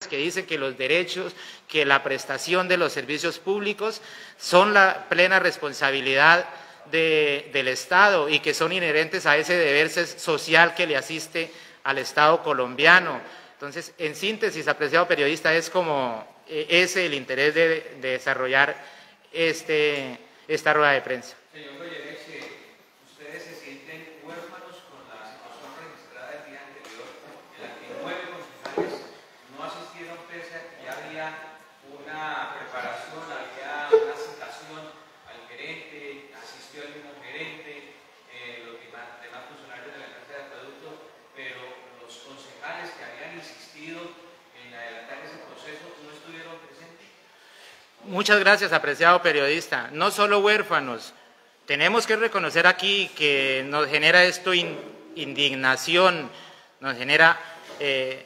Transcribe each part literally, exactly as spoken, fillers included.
que dicen que los derechos, que la prestación de los servicios públicos son la plena responsabilidad de, del Estado y que son inherentes a ese deber social que le asiste al Estado colombiano. Entonces, en síntesis, apreciado periodista, es como eh, ese el interés de, de desarrollar este, esta rueda de prensa. Señor Goyeneche, ¿ustedes se sienten huérfanos con la situación registrada el día anterior en la que nueve concejales no asistieron pese a que ya había una preparación, había una citación al gerente, asistió el mismo gerente, eh, los demás, demás funcionarios de la Casa de Acueducto, pero los concejales que habían insistido en adelantar ese proceso no estuvieron presentes? Muchas gracias, apreciado periodista. No solo huérfanos, tenemos que reconocer aquí que nos genera esto in, indignación, nos genera eh,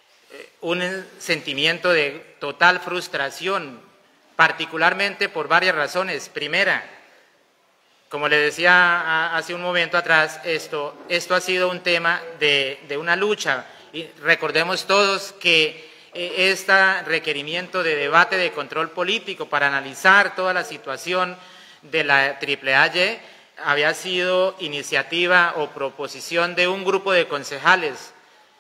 un sentimiento de total frustración, particularmente por varias razones. Primera, como le decía hace un momento atrás, esto, esto ha sido un tema de, de una lucha. Y recordemos todos que este requerimiento de debate de control político para analizar toda la situación de la triple A Y había sido iniciativa o proposición de un grupo de concejales.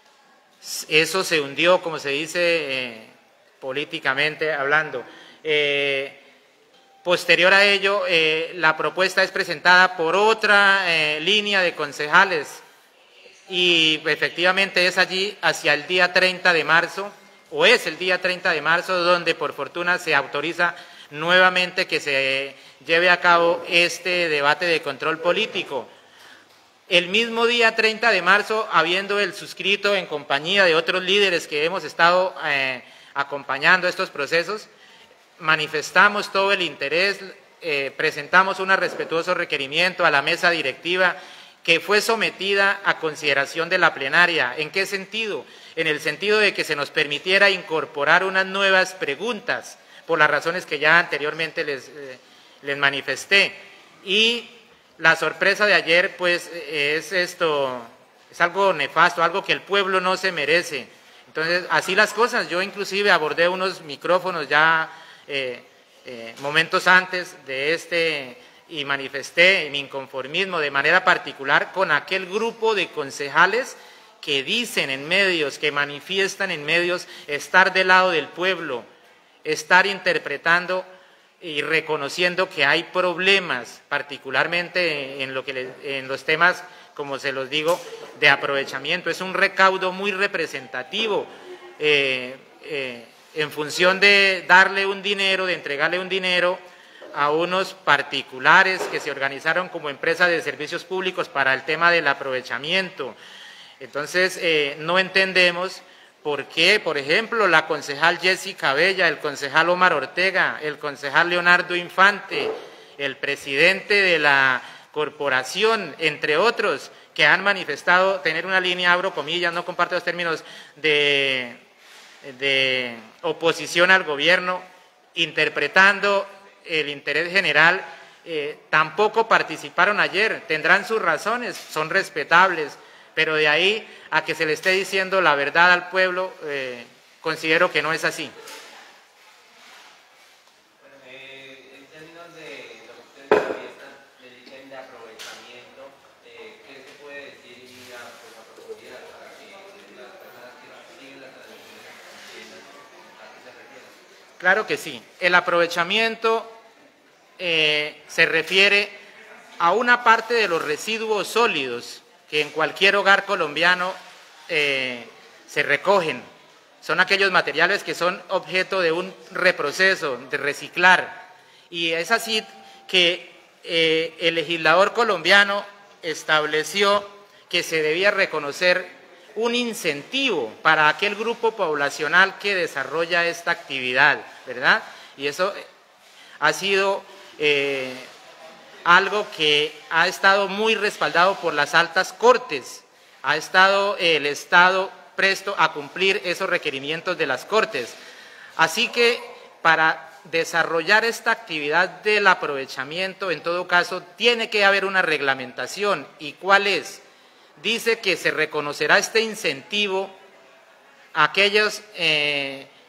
Eso se hundió, como se dice eh, políticamente hablando. Eh, posterior a ello, eh, la propuesta es presentada por otra eh, línea de concejales y efectivamente es allí hacia el día treinta de marzo, o es el día treinta de marzo, donde por fortuna se autoriza nuevamente que se lleve a cabo este debate de control político. El mismo día treinta de marzo, habiendo el suscrito en compañía de otros líderes que hemos estado eh, acompañando estos procesos, manifestamos todo el interés, eh, presentamos un respetuoso requerimiento a la mesa directiva que fue sometida a consideración de la plenaria. ¿En qué sentido? En el sentido de que se nos permitiera incorporar unas nuevas preguntas, por las razones que ya anteriormente les, eh, les manifesté. Y la sorpresa de ayer, pues, es esto, es algo nefasto, algo que el pueblo no se merece. Entonces, así las cosas. Yo inclusive abordé unos micrófonos ya eh, eh, momentos antes de este y manifesté mi inconformismo de manera particular con aquel grupo de concejales que dicen en medios, que manifiestan en medios estar del lado del pueblo, estar interpretando y reconociendo que hay problemas, particularmente en, lo que le, en los temas, como se los digo, de aprovechamiento. Es un recaudo muy representativo eh, eh, en función de darle un dinero, de entregarle un dinero a unos particulares que se organizaron como empresas de servicios públicos para el tema del aprovechamiento. Entonces, eh, no entendemos por qué, por ejemplo, la concejal Jessica Bella, el concejal Omar Ortega, el concejal Leonardo Infante, el presidente de la corporación, entre otros, que han manifestado tener una línea, abro comillas, no comparto los términos, de, de oposición al gobierno, interpretando el interés general, eh, tampoco participaron ayer. Tendrán sus razones, son respetables, pero de ahí a que se le esté diciendo la verdad al pueblo, eh, considero que no es así. Bueno, eh, en términos de lo que ustedes manifiestan, le dicen de aprovechamiento, eh, ¿qué se puede decir y a, pues, a profundidad para que las personas que siguen las transmisiones entiendan a qué se refiere? Claro que sí. El aprovechamiento eh, se refiere a una parte de los residuos sólidos que en cualquier hogar colombiano eh, se recogen. Son aquellos materiales que son objeto de un reproceso, de reciclar. Y es así que eh, el legislador colombiano estableció que se debía reconocer un incentivo para aquel grupo poblacional que desarrolla esta actividad, ¿verdad? Y eso ha sido eh, algo que ha estado muy respaldado por las altas cortes. Ha estado el Estado presto a cumplir esos requerimientos de las cortes. Así que para desarrollar esta actividad del aprovechamiento, en todo caso, tiene que haber una reglamentación. ¿Y cuál es? Dice que se reconocerá este incentivo a aquellos eh,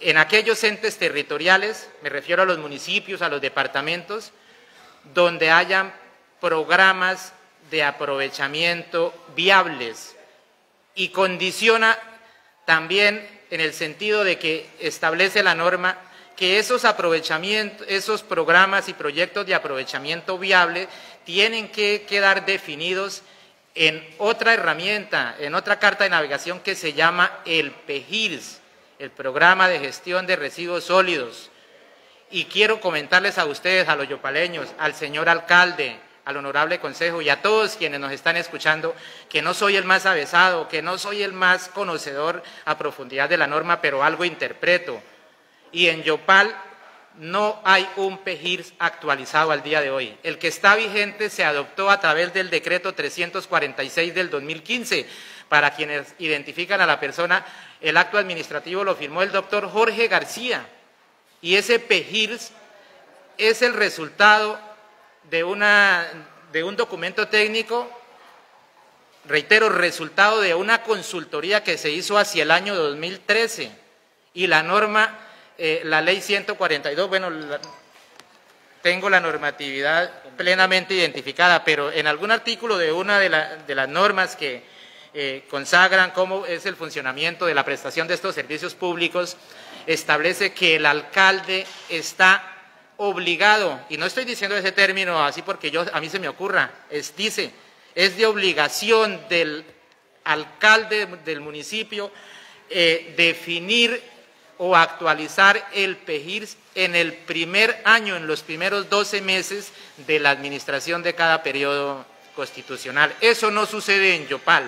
en aquellos entes territoriales, me refiero a los municipios, a los departamentos, donde hayan programas de aprovechamiento viables, y condiciona también en el sentido de que establece la norma que esos aprovechamientos, esos programas y proyectos de aprovechamiento viable tienen que quedar definidos en otra herramienta, en otra carta de navegación que se llama el PEGIRS, el Programa de Gestión de Residuos Sólidos. Y quiero comentarles a ustedes, a los yopaleños, al señor alcalde, al honorable consejo y a todos quienes nos están escuchando, que no soy el más avesado, que no soy el más conocedor a profundidad de la norma, pero algo interpreto. Y en Yopal no hay un PEGIRS actualizado al día de hoy. El que está vigente se adoptó a través del decreto trescientos cuarenta y seis del dos mil quince. Para quienes identifican a la persona, el acto administrativo lo firmó el doctor Jorge García. Y ese PEGIRS es el resultado de, una, de un documento técnico, reitero, resultado de una consultoría que se hizo hacia el año dos mil trece. Y la norma, eh, la ley ciento cuarenta y dos, bueno, la, tengo la normatividad plenamente identificada, pero en algún artículo de una de, la, de las normas que eh, consagran cómo es el funcionamiento de la prestación de estos servicios públicos, establece que el alcalde está obligado, y no estoy diciendo ese término así porque yo, a mí se me ocurra, es, dice, es de obligación del alcalde del municipio eh, definir o actualizar el PEGIRS en el primer año, en los primeros doce meses de la administración de cada periodo constitucional. Eso no sucede en Yopal.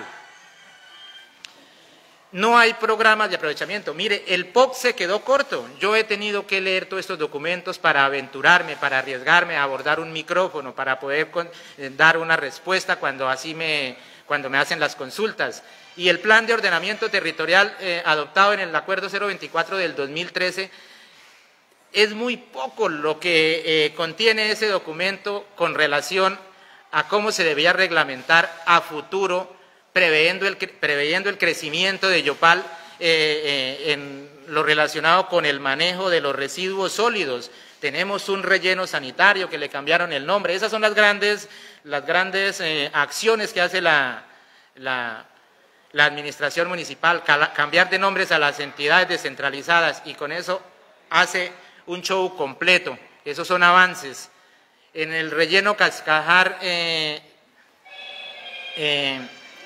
No hay programas de aprovechamiento. Mire, el P O C se quedó corto. Yo he tenido que leer todos estos documentos para aventurarme, para arriesgarme a abordar un micrófono, para poder con, eh, dar una respuesta cuando así me, cuando me hacen las consultas. Y el plan de ordenamiento territorial eh, adoptado en el acuerdo cero veinticuatro del dos mil trece, es muy poco lo que eh, contiene ese documento con relación a cómo se debía reglamentar a futuro, preveyendo el, preveyendo el crecimiento de Yopal eh, eh, en lo relacionado con el manejo de los residuos sólidos. Tenemos un relleno sanitario que le cambiaron el nombre. Esas son las grandes, las grandes eh, acciones que hace la, la, la administración municipal, cambiar de nombres a las entidades descentralizadas, y con eso hace un show completo. Esos son avances. En el relleno Cascajar eh, eh,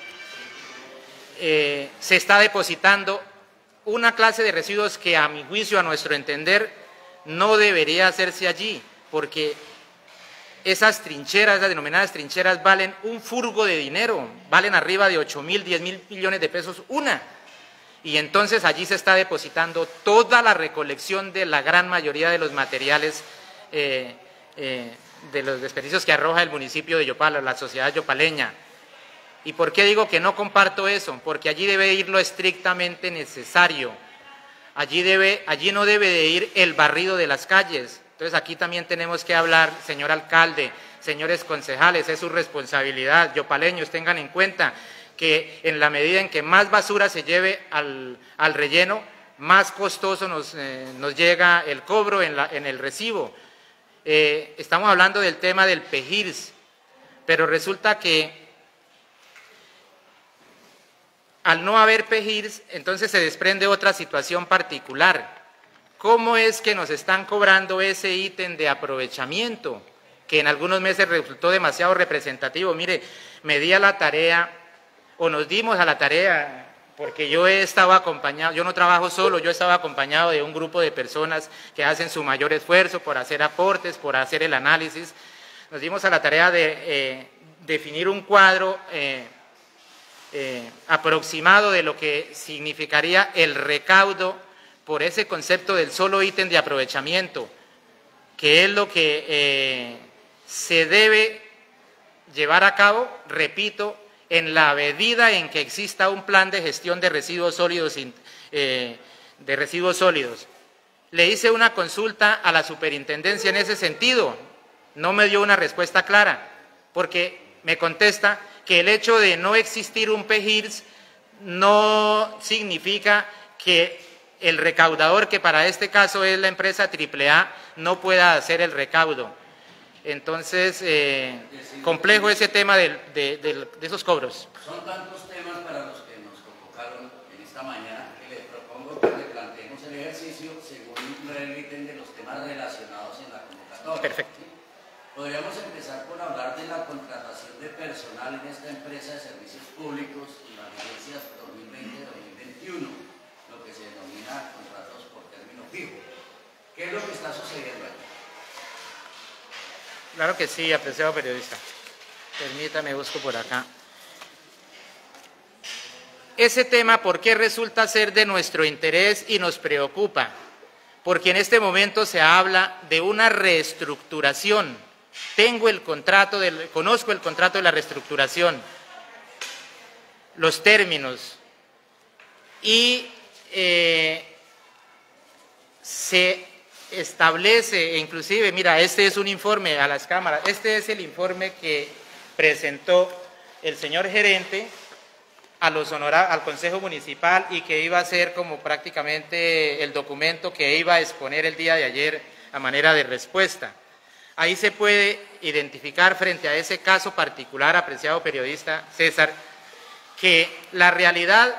eh, se está depositando una clase de residuos que, a mi juicio, a nuestro entender, no debería hacerse allí, porque esas trincheras, las denominadas trincheras, valen un furgo de dinero, valen arriba de ocho mil, diez mil millones de pesos una. Y entonces allí se está depositando toda la recolección de la gran mayoría de los materiales, eh, eh, de los desperdicios que arroja el municipio de Yopal, la sociedad yopaleña. ¿Y por qué digo que no comparto eso? Porque allí debe ir lo estrictamente necesario. Allí, debe, allí no debe de ir el barrido de las calles. Entonces aquí también tenemos que hablar, señor alcalde, señores concejales, es su responsabilidad. Yopaleños, tengan en cuenta que en la medida en que más basura se lleve al, al relleno, más costoso nos, eh, nos llega el cobro en, la, en el recibo. Eh, estamos hablando del tema del PEGIRS, pero resulta que al no haber PEGIRS, entonces se desprende otra situación particular. ¿Cómo es que nos están cobrando ese ítem de aprovechamiento, que en algunos meses resultó demasiado representativo? Mire, me di a la tarea, o nos dimos a la tarea, porque yo he estado acompañado, yo no trabajo solo, yo he estado acompañado de un grupo de personas que hacen su mayor esfuerzo por hacer aportes, por hacer el análisis. Nos dimos a la tarea de eh, definir un cuadro eh, eh, aproximado de lo que significaría el recaudo por ese concepto del solo ítem de aprovechamiento, que es lo que eh, se debe llevar a cabo, repito, en la medida en que exista un plan de gestión de residuos sólidos, eh, de residuos sólidos. Le hice una consulta a la superintendencia en ese sentido, no me dio una respuesta clara, porque me contesta que el hecho de no existir un PEGIRS no significa que el recaudador, que para este caso es la empresa triple A, no pueda hacer el recaudo. Entonces, eh, complejo ese tema de, de, de, de esos cobros. Son tantos temas para los que nos convocaron en esta mañana que les propongo que le planteemos el ejercicio según remiten de los temas relacionados en la convocatoria. Perfecto. ¿Sí? Podríamos empezar por hablar de la contratación de personal en esta empresa de servicios públicos y las vigencias dos mil veinte a dos mil veintiuno, lo que se denomina contratos por término fijo. ¿Qué es lo que está sucediendo aquí? Claro que sí, apreciado periodista. Permítame, busco por acá. Ese tema, ¿por qué resulta ser de nuestro interés y nos preocupa? Porque en este momento se habla de una reestructuración. Tengo el contrato, del, conozco el contrato de la reestructuración, los términos, y eh, se establece, inclusive, mira, este es un informe a las cámaras, este es el informe que presentó el señor gerente a los honora, al Consejo Municipal y que iba a ser como prácticamente el documento que iba a exponer el día de ayer a manera de respuesta. Ahí se puede identificar frente a ese caso particular, apreciado periodista César, que la realidad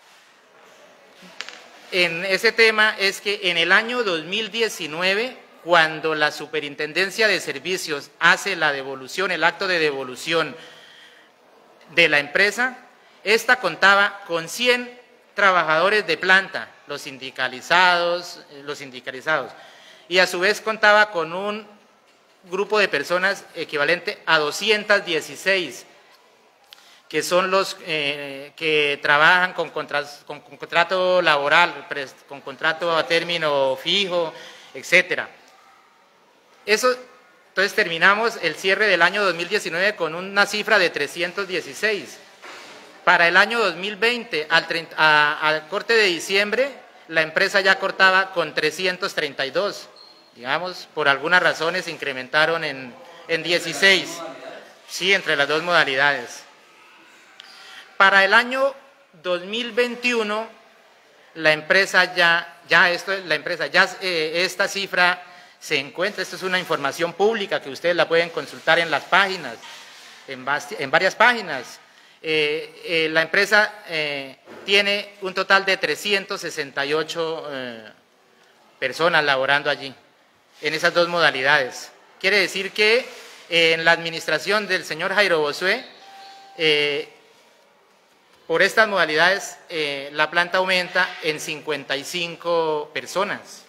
en ese tema es que en el año dos mil diecinueve, cuando la Superintendencia de Servicios hace la devolución, el acto de devolución de la empresa, esta contaba con cien trabajadores de planta, los sindicalizados, los sindicalizados, y a su vez contaba con un grupo de personas equivalente a doscientos dieciséis, que son los eh, que trabajan con, contras, con, con contrato laboral, con contrato a término fijo, etcétera. Eso, entonces terminamos el cierre del año dos mil diecinueve con una cifra de trescientos dieciséis. Para el año dos mil veinte, al, a, al corte de diciembre, la empresa ya cortaba con trescientos treinta y dos. Digamos, por algunas razones se incrementaron en, en dieciséis. Sí, entre las dos modalidades. Para el año dos mil veintiuno, la empresa ya, ya esto, la empresa ya eh, esta cifra se encuentra, esto es una información pública que ustedes la pueden consultar en las páginas, en, en varias páginas. Eh, eh, la empresa eh, tiene un total de trescientas sesenta y ocho eh, personas laborando allí, en esas dos modalidades. Quiere decir que eh, en la administración del señor Jairo Bosué, eh, por estas modalidades, eh, la planta aumenta en cincuenta y cinco personas.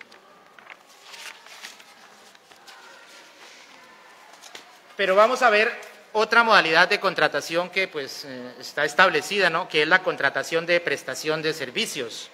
Pero vamos a ver otra modalidad de contratación que pues, eh, está establecida, ¿no? Que es la contratación de prestación de servicios.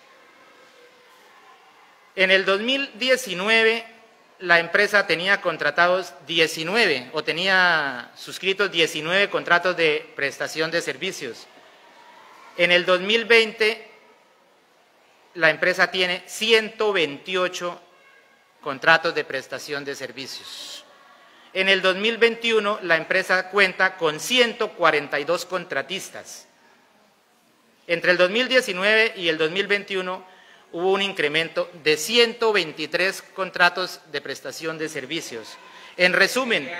En el dos mil diecinueve, la empresa tenía contratados diecinueve, o tenía suscritos diecinueve contratos de prestación de servicios. En el dos mil veinte, la empresa tiene ciento veintiocho contratos de prestación de servicios. En el dos mil veintiuno, la empresa cuenta con ciento cuarenta y dos contratistas. Entre el dos mil diecinueve y el dos mil veintiuno hubo un incremento de ciento veintitrés contratos de prestación de servicios. En resumen,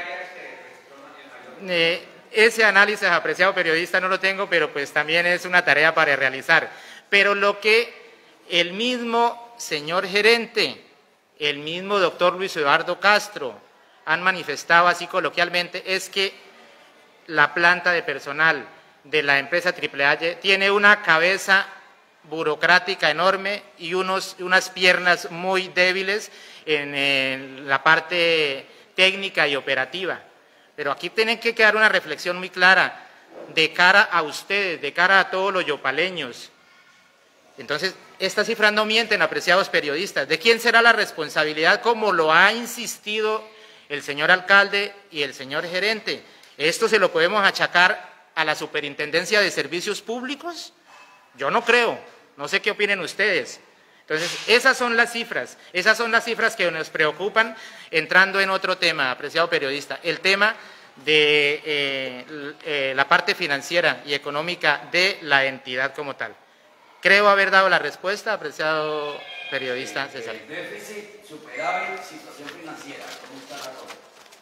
eh, ese análisis, apreciado periodista, no lo tengo, pero pues también es una tarea para realizar. Pero lo que el mismo señor gerente, el mismo doctor Luis Eduardo Castro han manifestado así coloquialmente es que la planta de personal de la empresa triple A tiene una cabeza burocrática enorme y unos, unas piernas muy débiles en, en la parte técnica y operativa. Pero aquí tiene que quedar una reflexión muy clara de cara a ustedes, de cara a todos los yopaleños. Entonces, estas cifras no mienten, apreciados periodistas. ¿De quién será la responsabilidad, como lo ha insistido el señor alcalde y el señor gerente? ¿Esto se lo podemos achacar a la Superintendencia de Servicios Públicos? Yo no creo, no sé qué opinen ustedes. Entonces, esas son las cifras, esas son las cifras que nos preocupan, entrando en otro tema, apreciado periodista, el tema de eh, eh, la parte financiera y económica de la entidad como tal. Creo haber dado la respuesta, apreciado periodista César. El déficit, superávit, situación financiera, ¿cómo está la cosa?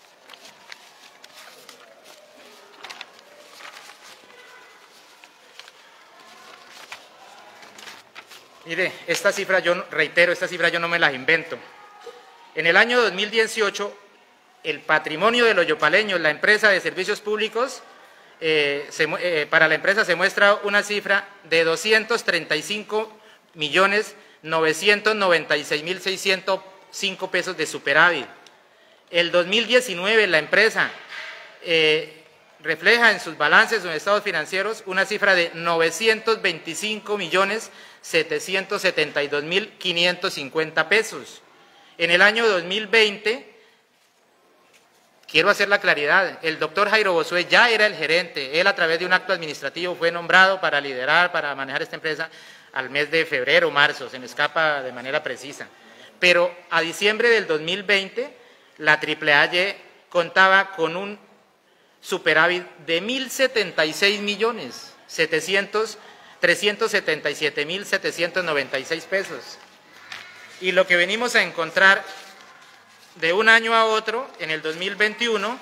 Mire, esta cifra, yo reitero, esta cifra yo no me las invento. En el año dos mil dieciocho, el patrimonio de los yopaleños, la empresa de servicios públicos, eh, se, eh, para la empresa se muestra una cifra de doscientos treinta y cinco millones novecientos noventa y seis mil seiscientos cinco pesos de superávit. El dos mil diecinueve la empresa eh, refleja en sus balances, en estados financieros, una cifra de novecientos veinticinco millones setecientos setenta y dos mil quinientos cincuenta pesos. En el año dos mil veinte, quiero hacer la claridad, el doctor Jairo Bosué ya era el gerente, él a través de un acto administrativo fue nombrado para liderar, para manejar esta empresa al mes de febrero, marzo, se me escapa de manera precisa. Pero a diciembre del dos mil veinte, la triple A Y contaba con un superávit de mil setenta y seis millones trescientos setenta y siete mil setecientos noventa y seis pesos. Y lo que venimos a encontrar de un año a otro, en el dos mil veintiuno,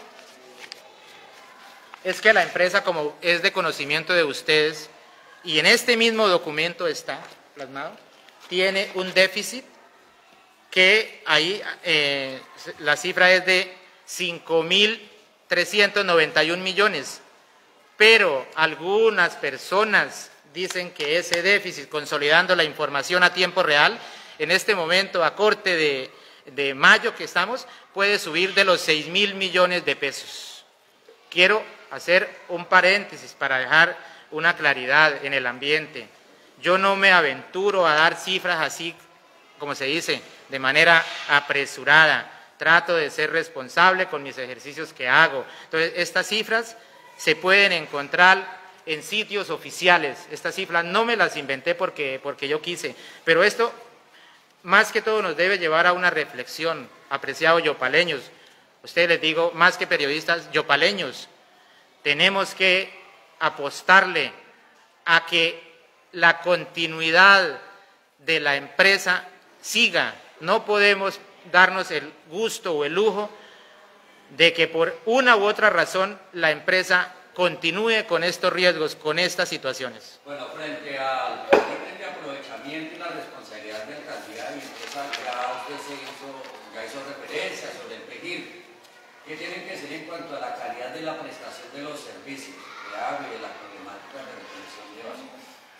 es que la empresa, como es de conocimiento de ustedes, y en este mismo documento está plasmado, tiene un déficit que ahí eh, la cifra es de cinco mil trescientos noventa y un millones, pero algunas personas dicen que ese déficit, consolidando la información a tiempo real, en este momento, a corte de, de mayo que estamos, puede subir de los seis mil millones de pesos. Quiero hacer un paréntesis para dejar una claridad en el ambiente. Yo no me aventuro a dar cifras así, como se dice, de manera apresurada. Trato de ser responsable con mis ejercicios que hago. Entonces, estas cifras se pueden encontrar en sitios oficiales. Estas cifras no me las inventé porque, porque yo quise, pero esto más que todo nos debe llevar a una reflexión, apreciados yopaleños. Ustedes les digo, más que periodistas, yopaleños, tenemos que apostarle a que la continuidad de la empresa siga. No podemos darnos el gusto o el lujo de que por una u otra razón la empresa continúe con estos riesgos, con estas situaciones. Bueno, frente al límite de aprovechamiento y la responsabilidad de alcaldía y empresa, ya usted se hizo, ya hizo referencia sobre el P G I R. ¿Qué tienen que ser en cuanto a la calidad de la prestación de los servicios de agua y de la problemática de recolección de basura?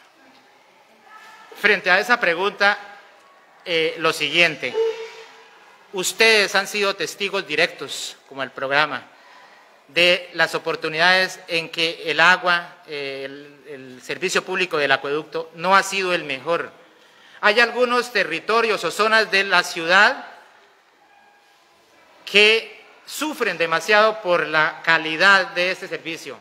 Frente a esa pregunta, eh, lo siguiente. Ustedes han sido testigos directos, como el programa, de las oportunidades en que el agua, eh, el, el servicio público del acueducto no ha sido el mejor. Hay algunos territorios o zonas de la ciudad que sufren demasiado por la calidad de este servicio.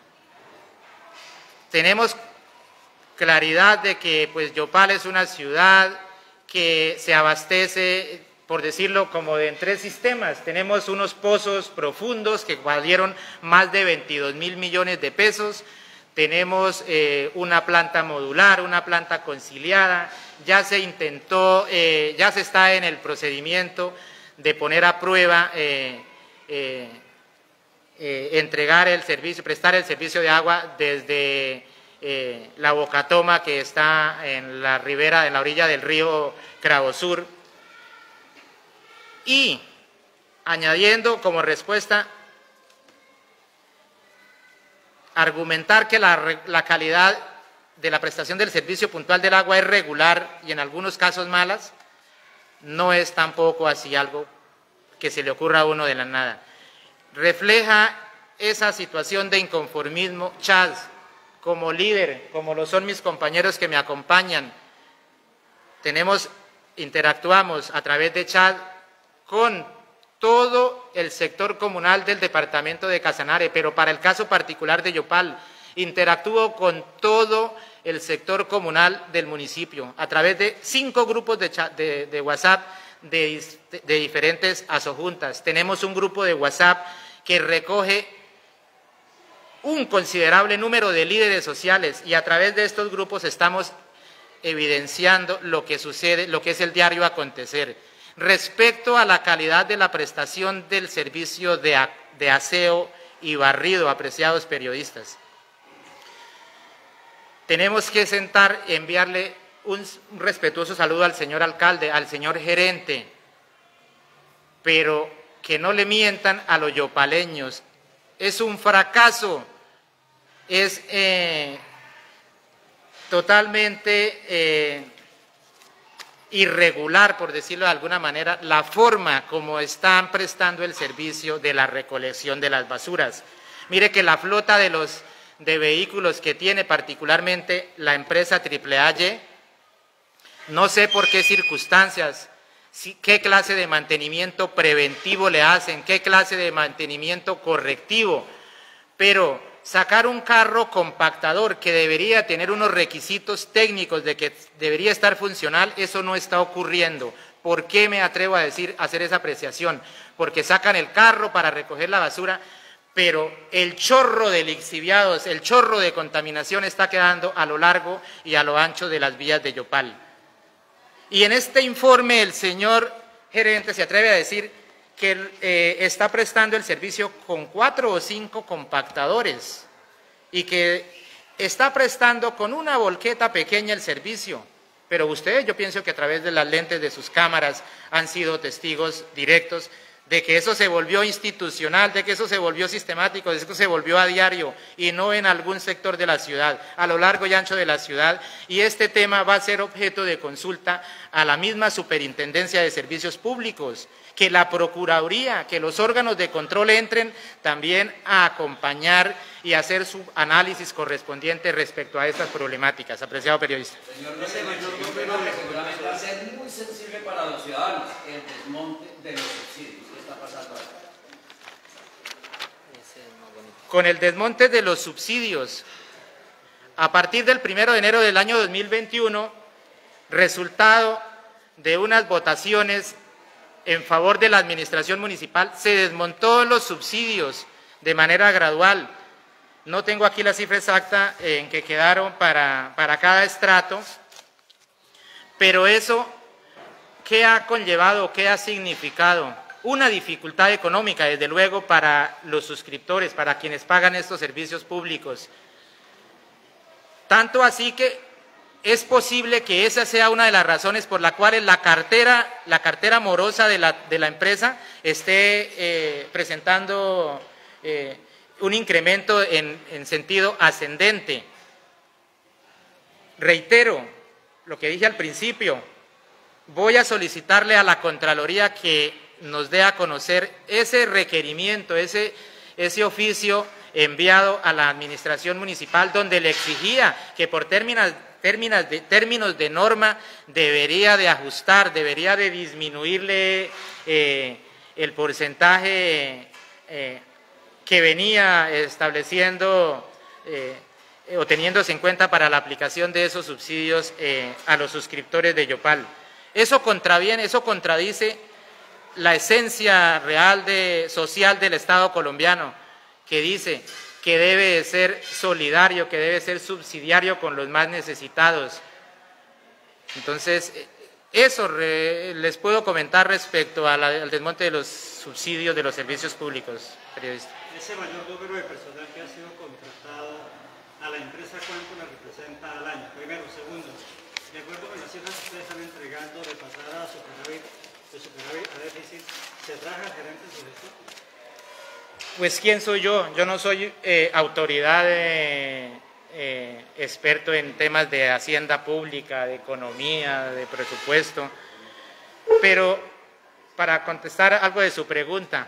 Tenemos claridad de que pues Yopal es una ciudad que se abastece, por decirlo, como de en tres sistemas. Tenemos unos pozos profundos que valieron más de veintidós mil millones de pesos, tenemos eh, una planta modular, una planta conciliada, ya se intentó, eh, ya se está en el procedimiento de poner a prueba, eh, eh, eh, entregar el servicio, prestar el servicio de agua desde eh, la Bocatoma, que está en la ribera, en la orilla del río Cravosur. Y añadiendo como respuesta, argumentar que la, la calidad de la prestación del servicio puntual del agua es regular y en algunos casos malas, no es tampoco así algo que se le ocurra a uno de la nada. Refleja esa situación de inconformismo. Chas, como líder, como lo son mis compañeros que me acompañan, tenemos, interactuamos a través de Chad con todo el sector comunal del departamento de Casanare, pero para el caso particular de Yopal, interactúo con todo el sector comunal del municipio, a través de cinco grupos de, chat, de, de WhatsApp de, de diferentes asojuntas. Tenemos un grupo de WhatsApp que recoge un considerable número de líderes sociales y a través de estos grupos estamos evidenciando lo que sucede, lo que es el diario acontecer. Respecto a la calidad de la prestación del servicio de, de aseo y barrido, apreciados periodistas, tenemos que sentar y enviarle un, un respetuoso saludo al señor alcalde, al señor gerente, pero que no le mientan a los yopaleños. Es un fracaso, es eh, totalmente eh, irregular, por decirlo de alguna manera, la forma como están prestando el servicio de la recolección de las basuras. Mire que la flota de los de vehículos que tiene particularmente la empresa Triple A Y, no sé por qué circunstancias, qué clase de mantenimiento preventivo le hacen, qué clase de mantenimiento correctivo, pero sacar un carro compactador que debería tener unos requisitos técnicos de que debería estar funcional, eso no está ocurriendo. ¿Por qué me atrevo a decir, a hacer esa apreciación? Porque sacan el carro para recoger la basura, pero el chorro de lixiviados, el chorro de contaminación está quedando a lo largo y a lo ancho de las vías de Yopal. Y en este informe el señor gerente se atreve a decir que eh, está prestando el servicio con cuatro o cinco compactadores y que está prestando con una volqueta pequeña el servicio. Pero ustedes, yo pienso que a través de las lentes de sus cámaras han sido testigos directos de que eso se volvió institucional, de que eso se volvió sistemático, de que eso se volvió a diario y no en algún sector de la ciudad, a lo largo y ancho de la ciudad. Y este tema va a ser objeto de consulta a la misma Superintendencia de Servicios Públicos, que la Procuraduría, que los órganos de control entren también a acompañar y hacer su análisis correspondiente respecto a estas problemáticas. Apreciado periodista. Señor Gobernador, seguramente va a ser muy sensible para los ciudadanos el desmonte de los subsidios. ¿Qué está pasando acá? Con el desmonte de los subsidios, a partir del primero de enero del año dos mil veintiuno, resultado de unas votaciones en favor de la administración municipal, se desmontó los subsidios de manera gradual. No tengo aquí la cifra exacta en que quedaron para, para cada estrato, pero eso, ¿qué ha conllevado, qué ha significado? Una dificultad económica, desde luego, para los suscriptores, para quienes pagan estos servicios públicos. Tanto así que es posible que esa sea una de las razones por las cuales la cartera, la cartera morosa de la, de la empresa esté eh, presentando eh, un incremento en, en sentido ascendente. Reitero lo que dije al principio, voy a solicitarle a la Contraloría que nos dé a conocer ese requerimiento, ese, ese oficio enviado a la administración municipal donde le exigía que por términos Términos de, términos de norma debería de ajustar, debería de disminuirle eh, el porcentaje eh, que venía estableciendo eh, o teniéndose en cuenta para la aplicación de esos subsidios eh, a los suscriptores de Yopal. Eso contraviene, eso contradice la esencia real de, social del Estado colombiano, que dice que debe de ser solidario, que debe ser subsidiario con los más necesitados. Entonces, eso re, les puedo comentar respecto a la, al desmonte de los subsidios de los servicios públicos, periodista. Ese mayor número de personal que ha sido contratado a la empresa, ¿cuánto le representa al año? Primero. Segundo, de acuerdo con las cifras que ustedes están entregando de pasar a superávit, de superávit a déficit, ¿se trabaja el gerente sobre esto? Pues, ¿quién soy yo? Yo no soy eh, autoridad eh, eh, experto en temas de hacienda pública, de economía, de presupuesto, pero para contestar algo de su pregunta,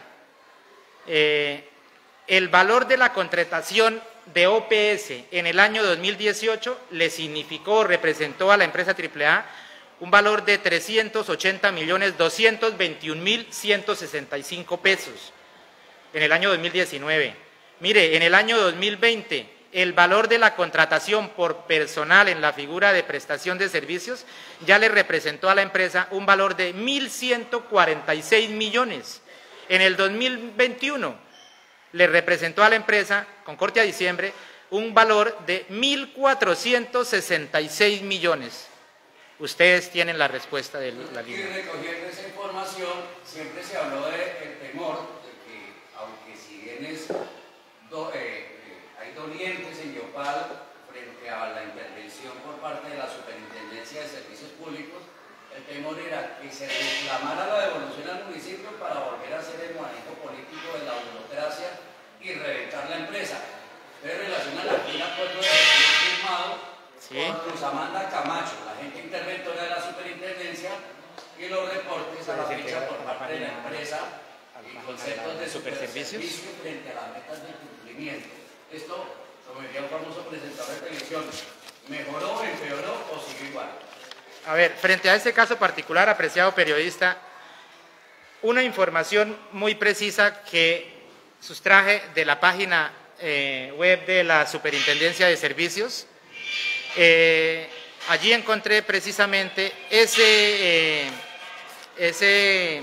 eh, el valor de la contratación de O P S en el año dos mil dieciocho le significó, representó a la empresa Triple A un valor de trescientos ochenta millones doscientos veintiún mil ciento sesenta y cinco pesos. En el año dos mil diecinueve. Mire, en el año dos mil veinte, el valor de la contratación por personal en la figura de prestación de servicios ya le representó a la empresa un valor de mil ciento cuarenta y seis millones. En el dos mil veintiuno le representó a la empresa, con corte a diciembre, un valor de mil cuatrocientos sesenta y seis millones. Ustedes tienen la respuesta de la Y línea. recogiendo esa información, siempre se habló del temor de que, aunque si bien es do, eh, eh, hay dolientes en Yopal frente a la intervención por parte de la Superintendencia de Servicios Públicos, el temor era que se reclamara la devolución al municipio para volver a hacer el manejo político de la burocracia y reventar la empresa. Pero en relación a la aquel acuerdo de gestión firmado ¿Sí? con Luz Amanda Camacho, la agente interventora de la superintendencia, y los reportes a la fecha por parte de la empresa y conceptos de superservicio frente a las metas de cumplimiento. Esto, como diría un famoso presentador de televisión, ¿mejoró, empeoró o siguió igual? A ver, frente a este caso particular, apreciado periodista, una información muy precisa que sustraje de la página eh, web de la Superintendencia de Servicios. Eh, allí encontré precisamente ese, eh, ese,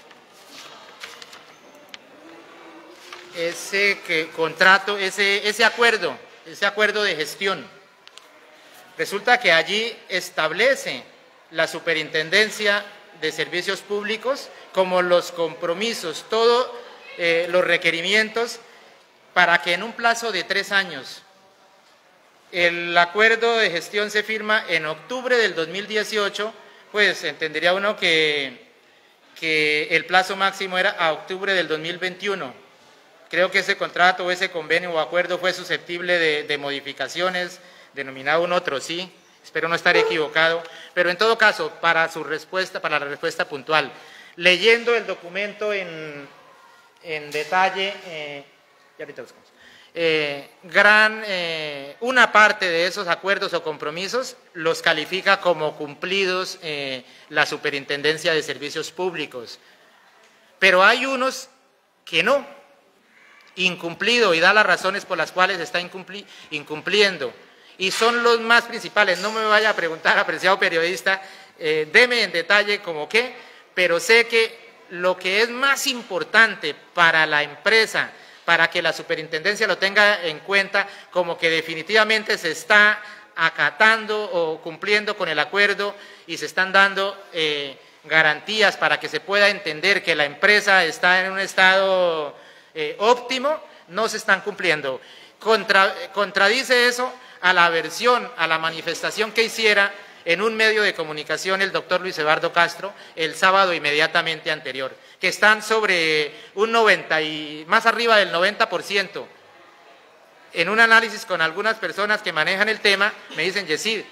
ese que, contrato, ese, ese acuerdo, ese acuerdo de gestión. Resulta que allí establece la Superintendencia de Servicios Públicos como los compromisos, todos eh, los requerimientos para que en un plazo de tres años el acuerdo de gestión se firma en octubre del dos mil dieciocho, pues entendería uno que, que el plazo máximo era a octubre del dos mil veintiuno. Creo que ese contrato o ese convenio o acuerdo fue susceptible de, de modificaciones, denominado un otro sí, espero no estar equivocado, pero en todo caso, para su respuesta, para la respuesta puntual, leyendo el documento en, en detalle, eh, ya ahorita buscamos, eh, gran, eh, una parte de esos acuerdos o compromisos los califica como cumplidos eh, la Superintendencia de Servicios Públicos, pero hay unos que no, incumplido, y da las razones por las cuales está incumpli incumpliendo. Y son los más principales. No me vaya a preguntar, apreciado periodista, eh, deme en detalle como qué, pero sé que lo que es más importante para la empresa, para que la superintendencia lo tenga en cuenta, como que definitivamente se está acatando o cumpliendo con el acuerdo y se están dando eh, garantías para que se pueda entender que la empresa está en un estado eh, óptimo, no se están cumpliendo. Contra, contradice eso a la versión, a la manifestación que hiciera en un medio de comunicación el doctor Luis Eduardo Castro el sábado inmediatamente anterior, que están sobre un noventa y más arriba del noventa por ciento. En un análisis con algunas personas que manejan el tema, me dicen, Yesid,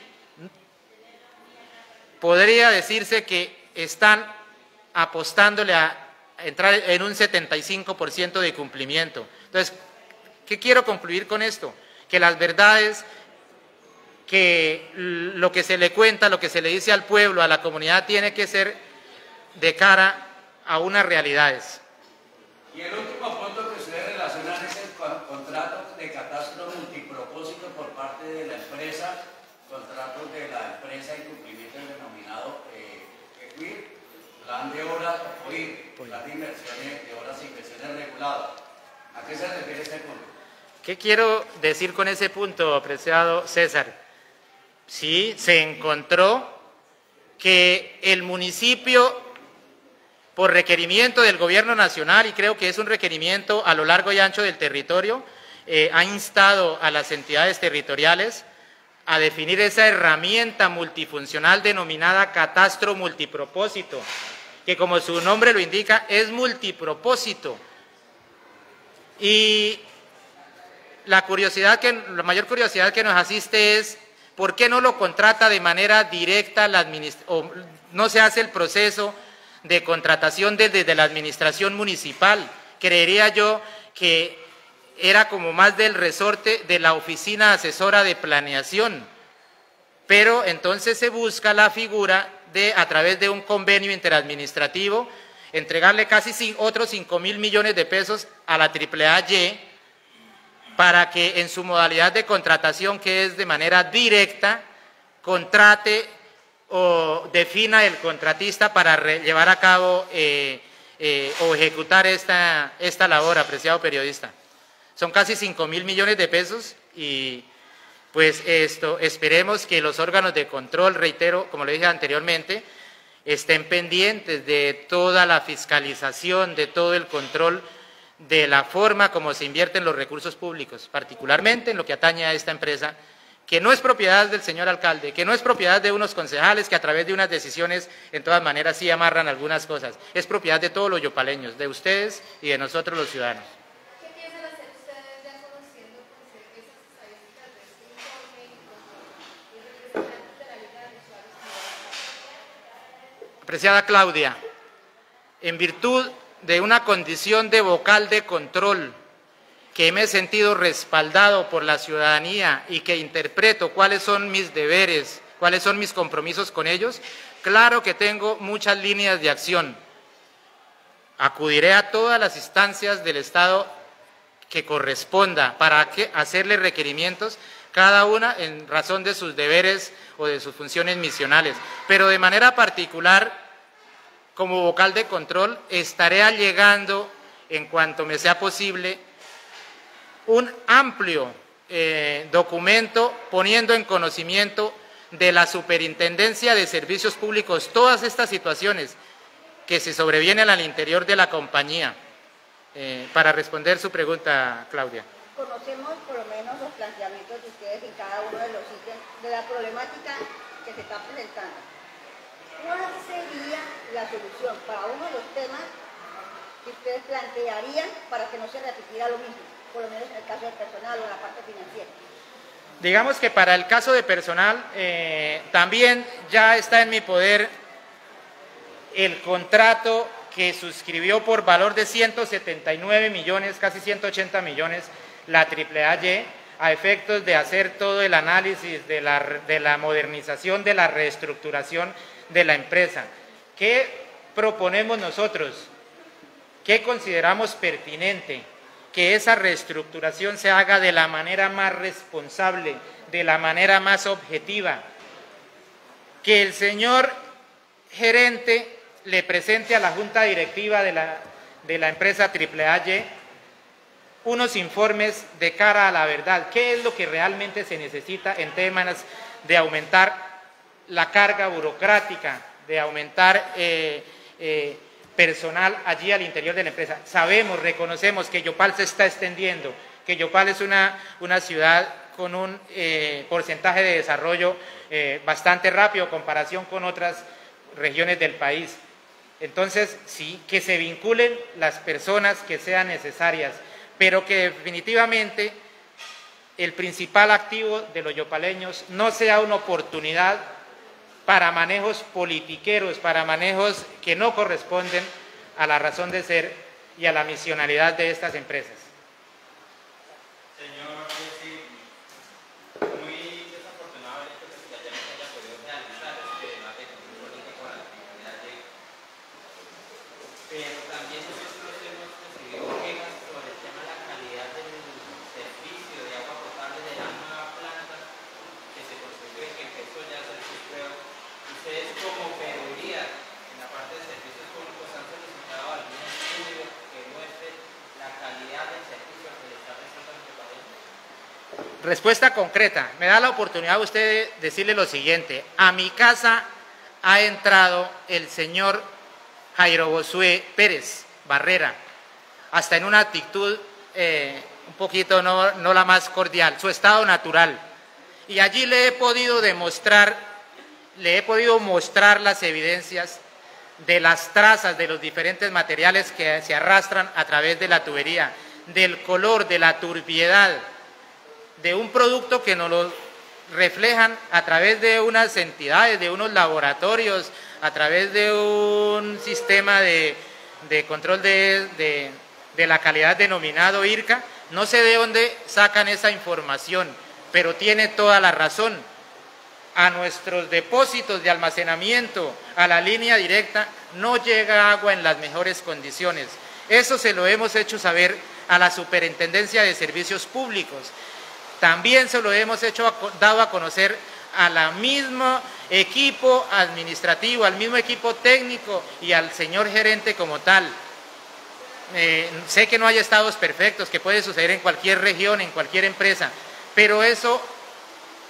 podría decirse que están apostándole a entrar en un setenta y cinco por ciento de cumplimiento. Entonces, ¿qué quiero concluir con esto? Que las verdades, que lo que se le cuenta, lo que se le dice al pueblo, a la comunidad, tiene que ser de cara a unas realidades. Y el último punto que ustedes relacionan es el contrato de catastro multipropósito por parte de la empresa, contratos de la empresa en cumplimiento del denominado eh, EQUIR, plan de horas, O I R, plan de inversiones, de horas e inversiones reguladas. ¿A qué se refiere este punto? ¿Qué quiero decir con ese punto, apreciado César? Sí, se encontró que el municipio, por requerimiento del gobierno nacional, y creo que es un requerimiento a lo largo y ancho del territorio, eh, ha instado a las entidades territoriales a definir esa herramienta multifuncional denominada catastro multipropósito, que como su nombre lo indica, es multipropósito. Y la curiosidad que, la mayor curiosidad que nos asiste es ¿por qué no lo contrata de manera directa la o no se hace el proceso de contratación desde, desde la administración municipal? Creería yo que era como más del resorte de la oficina asesora de planeación, pero entonces se busca la figura de, a través de un convenio interadministrativo, entregarle casi otros cinco mil millones de pesos a la triple A Y, para que en su modalidad de contratación, que es de manera directa, contrate o defina el contratista para llevar a cabo eh, eh, o ejecutar esta, esta labor, apreciado periodista. Son casi cinco mil millones de pesos y, pues esto, esperemos que los órganos de control, reitero, como le dije anteriormente, estén pendientes de toda la fiscalización, de todo el control de la forma como se invierten los recursos públicos, particularmente en lo que atañe a esta empresa, que no es propiedad del señor alcalde, que no es propiedad de unos concejales que a través de unas decisiones, en todas maneras, sí amarran algunas cosas. Es propiedad de todos los yopaleños, de ustedes y de nosotros los ciudadanos. ¿Qué piensan hacer ustedes ya conociendo pues, esas estadísticas de este informe y los representantes de la Liga de Usuarios? Apreciada Claudia, en virtud de una condición de vocal de control, que me he sentido respaldado por la ciudadanía y que interpreto cuáles son mis deberes, cuáles son mis compromisos con ellos, claro que tengo muchas líneas de acción. Acudiré a todas las instancias del Estado que corresponda para que hacerle requerimientos, cada una en razón de sus deberes o de sus funciones misionales. Pero de manera particular, como vocal de control, estaré allegando, en cuanto me sea posible, un amplio eh, documento poniendo en conocimiento de la Superintendencia de Servicios Públicos todas estas situaciones que se sobrevienen al interior de la compañía. Eh, para responder su pregunta, Claudia. Conocemos por lo menos los planteamientos de ustedes en cada uno de los ítems de la problemática que se está presentando. ¿Cuál sería la solución para uno de los temas que ustedes plantearían para que no se repitiera lo mismo? Por lo menos en el caso del personal o en la parte financiera. Digamos que para el caso de personal, eh, también ya está en mi poder el contrato que suscribió por valor de ciento setenta y nueve millones, casi ciento ochenta millones, la triple A Y, a efectos de hacer todo el análisis de la, de la modernización, de la reestructuración de la empresa. ¿Qué proponemos nosotros? ¿Qué consideramos pertinente? Que esa reestructuración se haga de la manera más responsable, de la manera más objetiva, que el señor gerente le presente a la junta directiva de la, de la empresa triple A Y unos informes de cara a la verdad, qué es lo que realmente se necesita en temas de aumentar la carga burocrática, de aumentar eh, eh, personal allí al interior de la empresa. Sabemos, reconocemos que Yopal se está extendiendo, que Yopal es una, una ciudad con un eh, porcentaje de desarrollo eh, bastante rápido en comparación con otras regiones del país. Entonces, sí, que se vinculen las personas que sean necesarias, pero que definitivamente el principal activo de los yopaleños no sea una oportunidad para manejos politiqueros, para manejos que no corresponden a la razón de ser y a la misionalidad de estas empresas. Señor, sí, muy desafortunado el hecho de que ya no se haya podido realizar este debate político con la actividad de... Pero también nosotros hemos recibido quejas sobre el tema de la calidad del servicio de agua potable de la nueva planta que se construyó y que empezó ya a hacer sus pruebas. Ustedes como veeduría en la parte de servicios públicos han solicitado algún estudio que muestre la calidad del servicio que le está prestando a nuestro país. Respuesta concreta. Me da la oportunidad a usted de decirle lo siguiente. A mi casa ha entrado el señor Jairo Josué Pérez Barrera, hasta en una actitud eh, un poquito no, no la más cordial, su estado natural. Y allí le he podido demostrar, le he podido mostrar las evidencias de las trazas de los diferentes materiales que se arrastran a través de la tubería, del color, de la turbiedad, de un producto que nos lo reflejan a través de unas entidades, de unos laboratorios, a través de un sistema de, de control de, de, de la calidad denominado I R C A. No sé de dónde sacan esa información, pero tiene toda la razón. A nuestros depósitos de almacenamiento, a la línea directa, no llega agua en las mejores condiciones. Eso se lo hemos hecho saber a la Superintendencia de Servicios Públicos. También se lo hemos hecho, dado a conocer a la mismo equipo administrativo, al mismo equipo técnico y al señor gerente como tal. Eh, sé que no hay estados perfectos, que puede suceder en cualquier región, en cualquier empresa, pero eso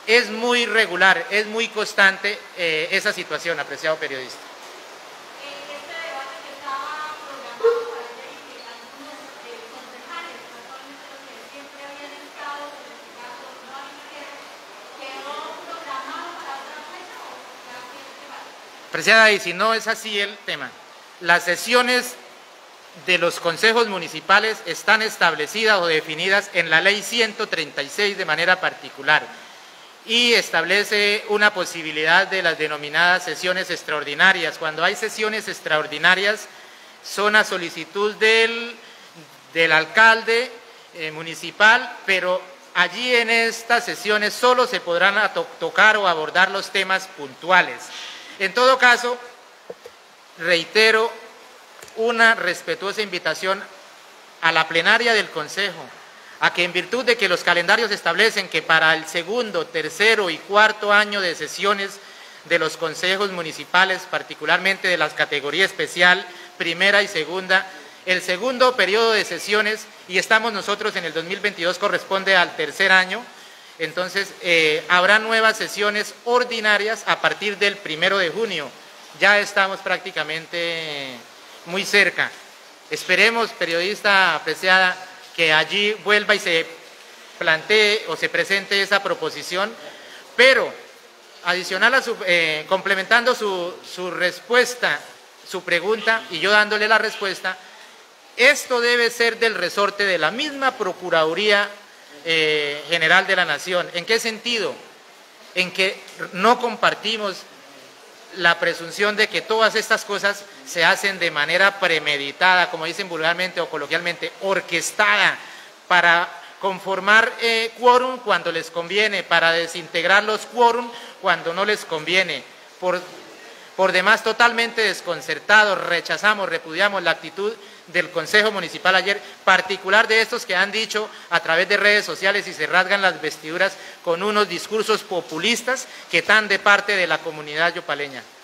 es muy regular, es muy constante eh, esa situación, apreciado periodista. Este debate que estaba programado para ayer y que algunos eh, concejales, casualmente los que siempre habían estado, en este caso no asistieron, ¿quedó programado para otra fecha o ya tiene que pasar? Apreciada, y si no es así el tema, las sesiones de los consejos municipales están establecidas o definidas en la ley ciento treinta y seis de manera particular y establece una posibilidad de las denominadas sesiones extraordinarias. Cuando hay sesiones extraordinarias son a solicitud del, del alcalde eh, municipal, pero allí en estas sesiones solo se podrán to- tocar o abordar los temas puntuales. En todo caso, reitero una respetuosa invitación a la plenaria del Consejo, a que en virtud de que los calendarios establecen que para el segundo, tercero y cuarto año de sesiones de los consejos municipales, particularmente de la categoría especial, primera y segunda, el segundo periodo de sesiones, y estamos nosotros en el dos mil veintidós, corresponde al tercer año, entonces eh, habrá nuevas sesiones ordinarias a partir del primero de junio. Ya estamos prácticamente muy cerca. Esperemos, periodista apreciada, que allí vuelva y se plantee o se presente esa proposición, pero adicional a su, eh, complementando su, su respuesta, su pregunta, y yo dándole la respuesta, esto debe ser del resorte de la misma Procuraduría eh, General de la Nación. ¿En qué sentido? En que no compartimos la presunción de que todas estas cosas se hacen de manera premeditada, como dicen vulgarmente o coloquialmente, orquestada, para conformar eh, quórum cuando les conviene, para desintegrar los quórum cuando no les conviene. Por, por demás, totalmente desconcertados, rechazamos, repudiamos la actitud del Consejo Municipal ayer, particular de estos que han dicho a través de redes sociales y se rasgan las vestiduras con unos discursos populistas que están de parte de la comunidad yopaleña.